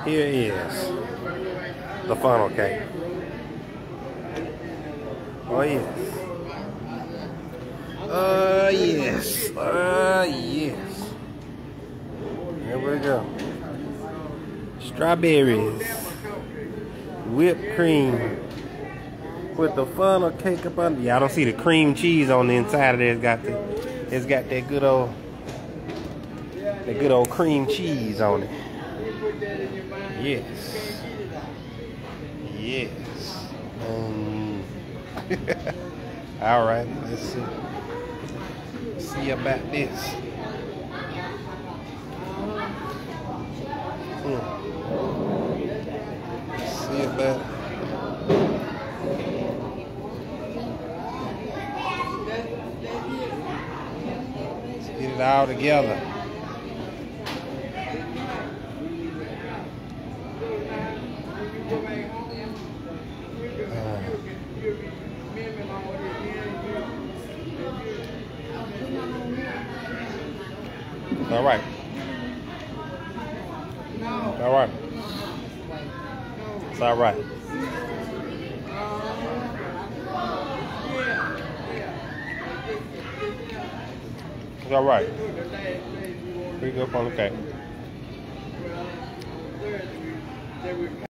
Here is the funnel cake. Oh yes. Yes. Yes. Here we go. Strawberries, whipped cream with the funnel cake up under. Y'all don't see the cream cheese on the inside of there. It's got that good old cream cheese on it. Yes. Yes. All right. Let's see about this. See about. Let's get it all together. All right. All right. It's all right. It's all right. Pretty good on the cake.